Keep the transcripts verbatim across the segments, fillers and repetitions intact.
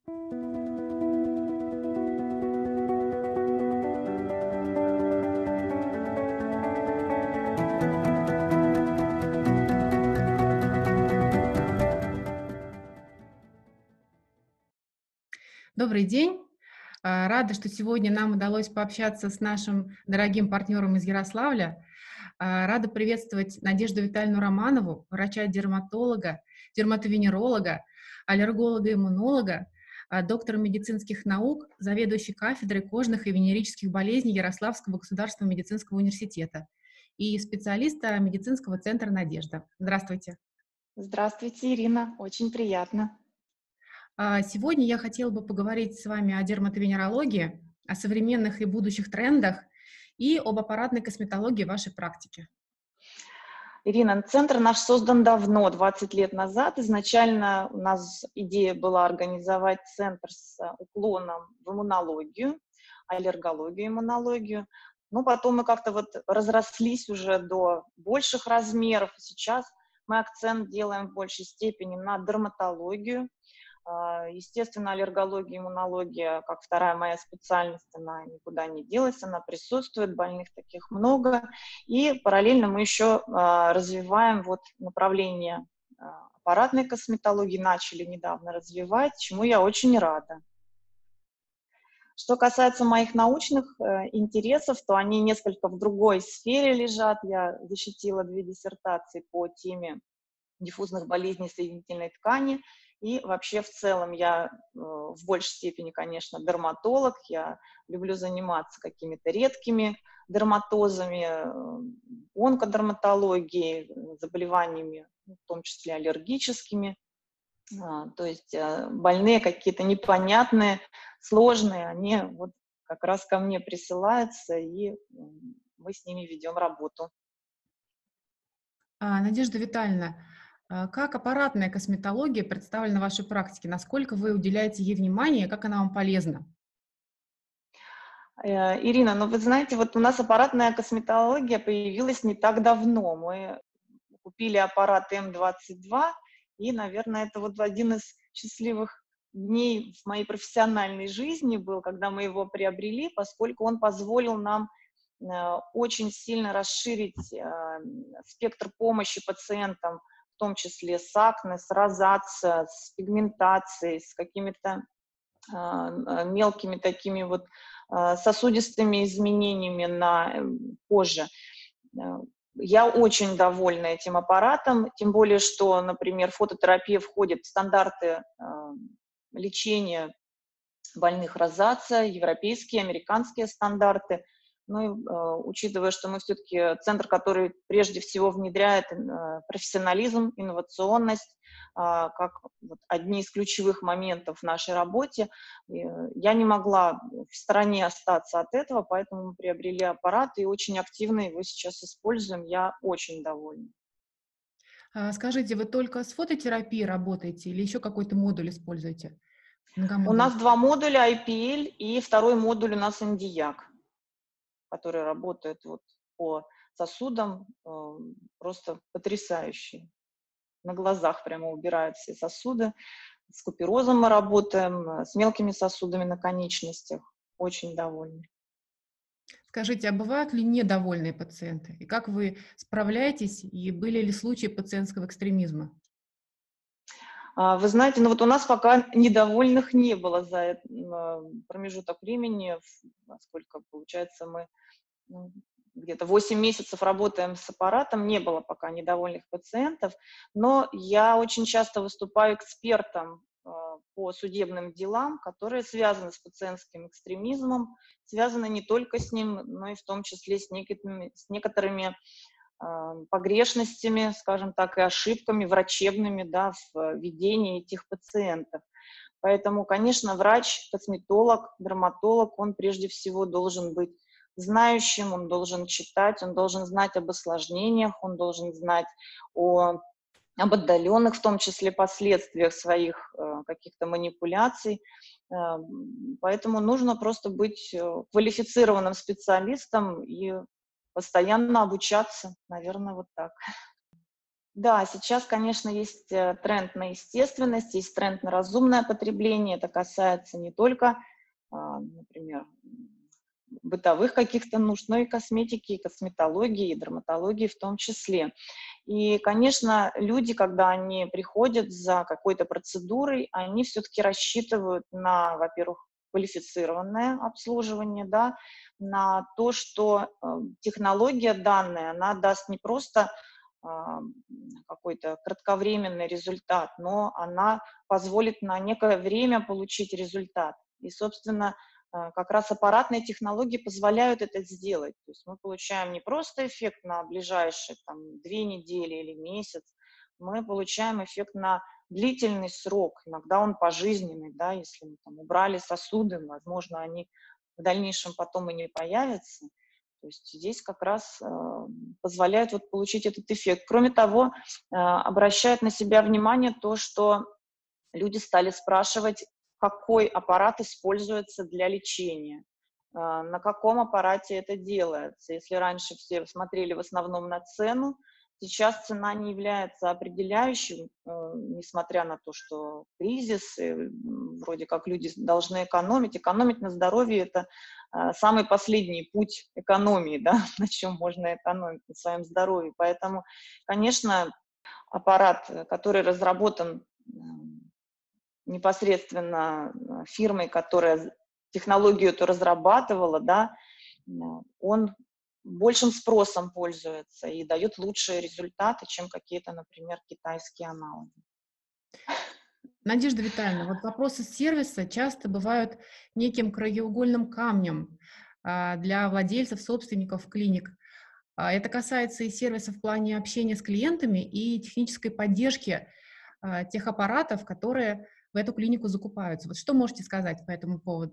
Добрый день. А, Рада, что сегодня нам удалось пообщаться с нашим дорогим партнером из Ярославля. А, Рада приветствовать Надежду Витальевну Романову, врача-дерматолога, дерматовенеролога, аллерголога-иммунолога, а, доктора медицинских наук, заведующей кафедрой кожных и венерических болезней Ярославского государственного медицинского университета и специалиста медицинского центра «Надежда». Здравствуйте. Здравствуйте, Ирина. Очень приятно. А, Сегодня я хотела бы поговорить с вами о дерматовенерологии, о современных и будущих трендах и об аппаратной косметологии в вашей практике. Ирина, центр наш создан давно, двадцать лет назад. Изначально у нас идея была организовать центр с уклоном в иммунологию, аллергологию, иммунологию. Но потом мы как-то вот разрослись уже до больших размеров. Сейчас мы акцент делаем в большей степени на дерматологию. Естественно, аллергология, иммунология, как вторая моя специальность, она никуда не делась, она присутствует, больных таких много. И параллельно мы еще развиваем вот направление аппаратной косметологии, начали недавно развивать, чему я очень рада. Что касается моих научных интересов, то они несколько в другой сфере лежат. Я защитила две диссертации по теме диффузных болезней соединительной ткани. И вообще в целом я э, в большей степени, конечно, дерматолог. Я люблю заниматься какими-то редкими дерматозами, э, онкодерматологией, заболеваниями, в том числе аллергическими. А, то есть э, больные какие-то непонятные, сложные, они вот как раз ко мне присылаются, и э, мы с ними ведем работу. А, Надежда Витальевна, а, как аппаратная косметология представлена в вашей практике? Насколько вы уделяете ей внимание, как она вам полезна? Э, Ирина, ну вы знаете, вот у нас аппаратная косметология появилась не так давно. Мы купили аппарат эм двадцать два, и, наверное, это вот один из счастливых дней в моей профессиональной жизни был, когда мы его приобрели, поскольку он позволил нам э, очень сильно расширить э, спектр помощи пациентам, в том числе с акне, с розацией, с пигментацией, с какими-то э, мелкими такими вот э, сосудистыми изменениями на э, коже. Я очень довольна этим аппаратом, тем более, что, например, фототерапия входит в стандарты э, лечения больных розацией, европейские, американские стандарты. Ну и э, учитывая, что мы все-таки центр, который прежде всего внедряет э, профессионализм, инновационность, э, как вот одни из ключевых моментов в нашей работе, э, я не могла в стороне остаться от этого, поэтому мы приобрели аппарат и очень активно его сейчас используем. Я очень довольна. А, Скажите, вы только с фототерапией работаете или еще какой-то модуль используете? У Многомодуль. нас два модуля, ай пи эл, и второй модуль у нас Эндияк, который работает вот по сосудам, э, просто потрясающий. На глазах прямо убирают все сосуды. С куперозом мы работаем, э, с мелкими сосудами на конечностях. Очень довольны. Скажите, а бывают ли недовольные пациенты? И как вы справляетесь? И были ли случаи пациентского экстремизма? А, Вы знаете, ну вот у нас пока недовольных не было за э- э, промежуток времени, в- сколько получается мы ну, где-то восемь месяцев работаем с аппаратом, не было пока недовольных пациентов, но я очень часто выступаю экспертом э, по судебным делам, которые связаны с пациентским экстремизмом, связаны не только с ним, но и в том числе с некоторыми, с некоторыми э, погрешностями, скажем так, и ошибками врачебными, да, в ведении этих пациентов. Поэтому, конечно, врач, косметолог, дерматолог, он прежде всего должен быть знающим, он должен читать, он должен знать об осложнениях, он должен знать о, об отдаленных, в том числе, последствиях своих э, каких-то манипуляций. Э, поэтому нужно просто быть э, квалифицированным специалистом и постоянно обучаться, наверное, вот так. Да, сейчас, конечно, есть э, тренд на естественность, есть тренд на разумное потребление. Это касается не только, а, например, м, бытовых каких-то нужд, но и косметики, и косметологии, и дерматологии в том числе. И, конечно, люди, когда они приходят за какой-то процедурой, они все-таки рассчитывают на, во-первых, квалифицированное обслуживание, да, на то, что э, технология данная, она даст не просто а, какой-то кратковременный результат, но она позволит на некое время получить результат. И, собственно, а, как раз аппаратные технологии позволяют это сделать. То есть мы получаем не просто эффект на ближайшие там, две недели или месяц, мы получаем эффект на длительный срок, иногда он пожизненный, да, если мы там убрали сосуды, возможно, они в дальнейшем потом и не появятся. То есть здесь как раз э, позволяет вот получить этот эффект. Кроме того, э, обращает на себя внимание то, что люди стали спрашивать, какой аппарат используется для лечения, а, на каком аппарате это делается. Если раньше все смотрели в основном на цену, сейчас цена не является определяющим, э, несмотря на то, что кризис, и, м, вроде как люди должны экономить. Экономить на здоровье – это а, самый последний путь экономии, да, на чем можно экономить, на своем здоровье. Поэтому, конечно, аппарат, э, который разработан м, непосредственно э, фирмой, которая технологию эту разрабатывала, да, э, он большим спросом пользуется и дает лучшие результаты, чем какие-то, например, китайские аналоги. Надежда Витальевна, вот вопросы сервиса часто бывают неким краеугольным камнем а, для владельцев, собственников клиник. А, Это касается и сервиса в плане общения с клиентами и технической поддержки а, тех аппаратов, которые в эту клинику закупаются. Вот что можете сказать по этому поводу?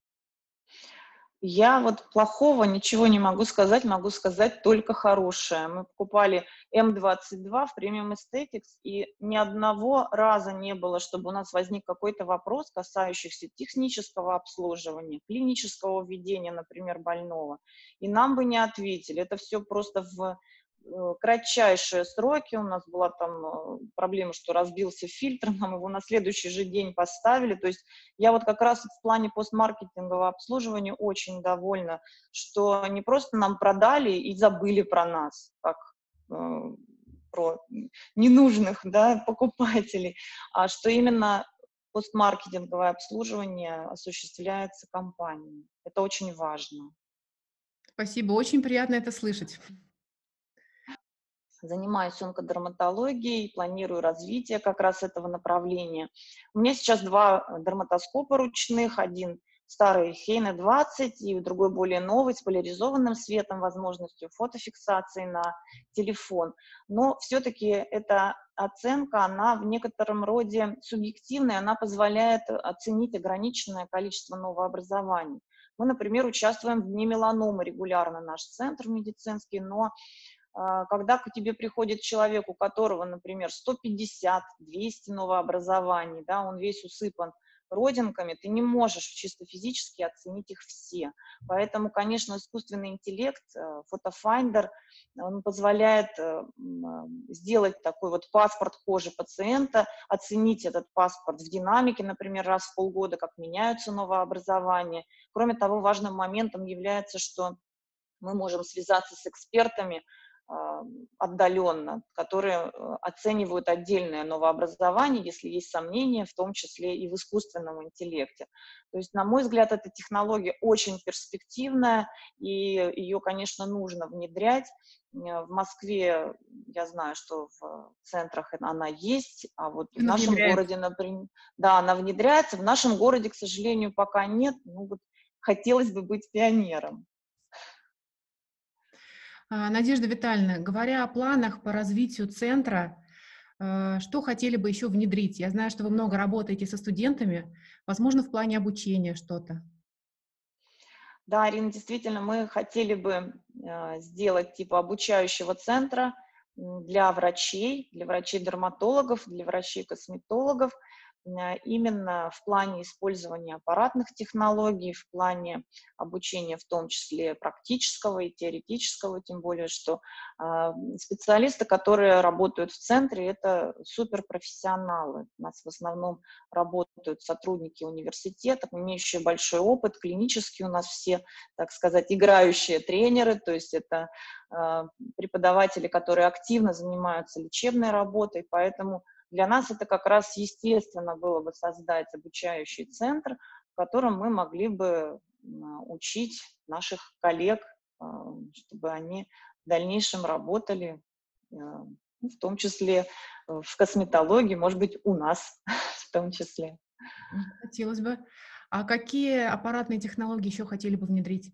Я вот плохого ничего не могу сказать, могу сказать только хорошее. Мы покупали эм двадцать два в Premium Aesthetics, и ни одного раза не было, чтобы у нас возник какой-то вопрос, касающийся технического обслуживания, клинического введения, например, больного, и нам бы не ответили. Это все просто в э, кратчайшие сроки. У нас была там э, проблема, что разбился фильтр, нам его на следующий же день поставили. То есть я вот как раз в плане постмаркетингового обслуживания очень довольна, что не просто нам продали и забыли про нас, как э, про ненужных, да, покупателей, а что именно постмаркетинговое обслуживание осуществляется компанией. Это очень важно. Спасибо, очень приятно это слышать. Занимаюсь онкодерматологией, планирую развитие как раз этого направления. У меня сейчас два э, дерматоскопа ручных, один старый Хейне двадцать и другой более новый с поляризованным светом, возможностью фотофиксации на телефон. Но все-таки эта оценка, она в некотором роде субъективная, она позволяет оценить ограниченное количество новообразований. Мы, например, участвуем в Дне меланомы регулярно, наш центр медицинский, но а, когда к тебе приходит человек, у которого, например, сто пятьдесят - двести новообразований, да, он весь усыпан родинками, ты не можешь чисто физически оценить их все. Поэтому, конечно, искусственный интеллект, э, фотофайндер, он позволяет э, м, э, сделать такой вот паспорт кожи пациента, оценить этот паспорт в динамике, например, раз в полгода, как меняются новообразования. Кроме того, важным моментом является, что мы можем связаться с экспертами а, отдаленно, которые э, оценивают отдельное новообразование, если есть сомнения, в том числе и в искусственном интеллекте. То есть, на мой взгляд, эта технология очень перспективная, и ее, конечно, нужно внедрять. Э, В Москве я знаю, что в центрах она есть, а вот в Она нашем внедряется. городе, например, да, она внедряется, в нашем городе, к сожалению, пока нет. Ну, вот хотелось бы быть пионером. А, Надежда Витальевна, говоря о планах по развитию центра, э, что хотели бы еще внедрить? Я знаю, что вы много работаете со студентами, возможно, в плане обучения что-то. Да, Арина, действительно, мы хотели бы э, сделать типа обучающего центра м, для врачей, для врачей-дерматологов, для врачей-косметологов. а, именно в плане использования аппаратных технологий, в плане обучения, в том числе практического и теоретического, тем более, что а, специалисты, которые работают в центре, это суперпрофессионалы. У нас в основном работают сотрудники университетов, имеющие большой опыт, клинические у нас все, так сказать, играющие тренеры, то есть это э, преподаватели, которые активно занимаются лечебной работой, поэтому для нас это как раз естественно было бы создать обучающий центр, в котором мы могли бы э, учить наших коллег, э, чтобы они в дальнейшем работали, э, в том числе в косметологии, может быть, у нас в том числе. Хотелось бы. А какие аппаратные технологии еще хотели бы внедрить?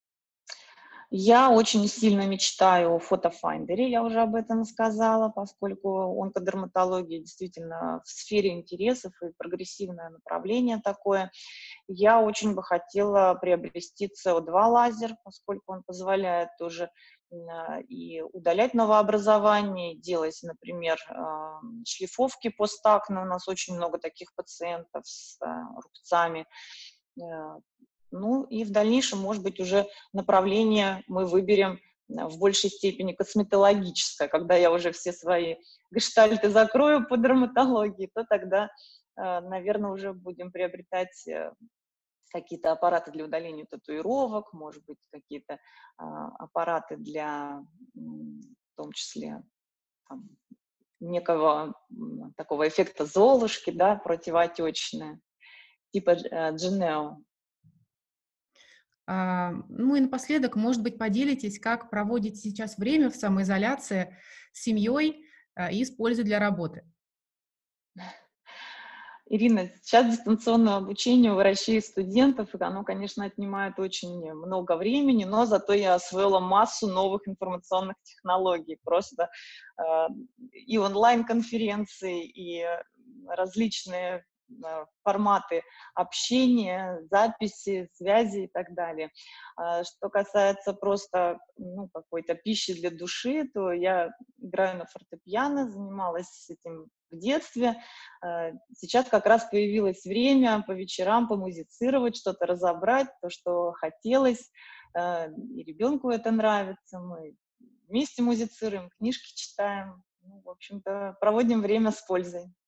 Я очень сильно мечтаю о фотофайндере, я уже об этом сказала, поскольку онкодерматология действительно в сфере интересов и прогрессивное направление такое. Я очень бы хотела приобрести си о два лазер, поскольку он позволяет тоже а, и удалять новообразование, и делать, например, а, шлифовки постакне. У нас очень много таких пациентов с а, рубцами. Э, Ну и в дальнейшем, может быть, уже направление мы выберем а, в большей степени косметологическое. Когда я уже все свои гештальты закрою по дерматологии, то тогда, наверное, уже будем приобретать э, какие-то аппараты для удаления татуировок, может быть, какие-то а, аппараты для, м, в том числе, там, некого м, такого эффекта Золушки, да, противоотечные, типа э, Geneo. А, ну и напоследок, может быть, поделитесь, как проводите сейчас время в самоизоляции с семьей а, и с пользой для работы. Ирина, сейчас дистанционное обучение у врачей и студентов, и оно, конечно, отнимает очень много времени, но зато я освоила массу новых информационных технологий. Просто э, и онлайн-конференции, и различные э, форматы общения, записи, связи и так далее. А что касается просто ну, какой-то пищи для души, то я играю на фортепиано, занималась этим в детстве. Сейчас как раз появилось время по вечерам помузицировать, что-то разобрать, то, что хотелось, и ребенку это нравится. Мы вместе музицируем, книжки читаем, ну, в общем-то, проводим время с пользой.